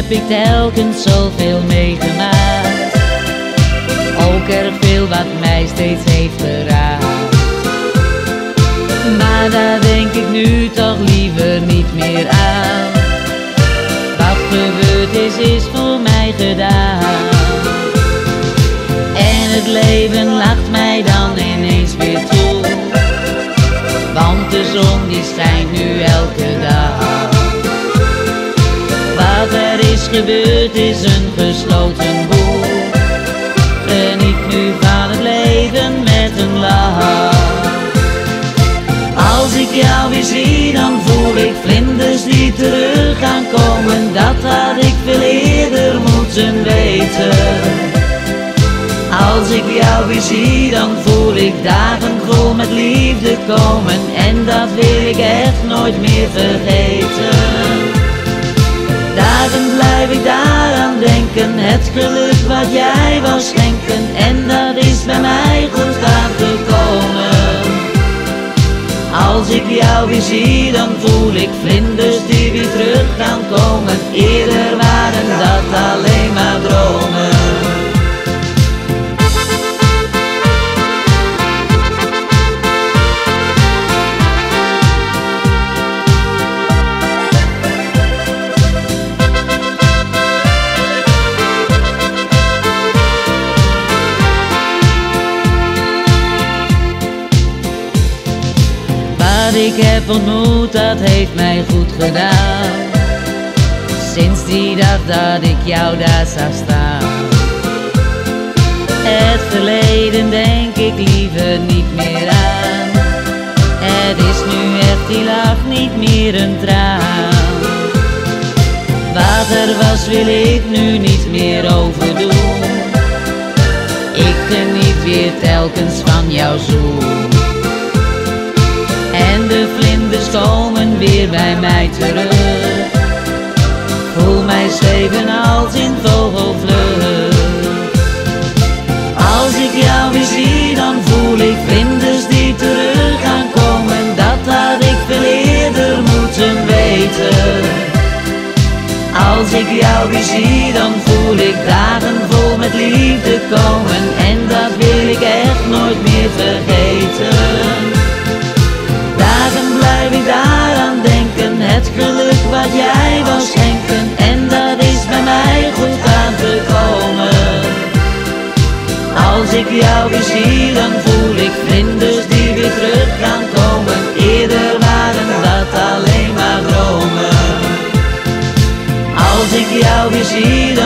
ik telkens zoveel meegemaakt. Ook erg veel wat mij steeds heeft geraakt. Maar daar denk ik nu toch liever niet meer aan. Wat gebeurd is voor mij gedaan. En het leven lacht mij dan ineens weer toe. Want de zon die schijnt nu elke dag. Wat er is gebeurd is een gesloten boek. Geniet nu van het leven met een lach. Als ik jou weer zie, dan voel ik vlinders die terug gaan komen. Dat had ik veel eerder moeten weten. Als ik jou weer zie, dan voel ik dagen vol met liefde komen. En dat wil ik echt nooit meer vergeten. Dagen blijf ik daaraan denken, het geluk wat jij wou schenken. En dat is bij mij goed aangekomen. Als ik jou weer zie, dan voel ik vlinders die weer terug gaan komen. Eerder waren dat alleen maar dromen. Wat ik heb ontmoet, dat heeft mij goed gedaan. Sinds die dag dat ik jou daar zag staan. Het verleden denk ik liever niet meer aan. Het is nu echt die lach niet meer een traan. Wat er was wil ik nu niet meer overdoen. Ik geniet weer telkens van jouw zoen. En de vlinders komen weer bij mij terug. Voel mij zweven als in vogelvlucht. Als ik jou weer zie, dan voel ik vlinders die terug gaan komen. Dat had ik veel eerder moeten weten. Als ik jou weer zie, dan voel ik dagen vol met liefde komen. En dat wil ik echt nooit meer vergeten. Dagen blijf ik daaraan denken, het geluk wat jij wou schenken. En dat is bij mij goed aangekomen. Als ik jou weer zie, dan voel ik vlinders die weer terug gaan komen. Eerder waren dat alleen maar dromen. Als ik jou weer zie,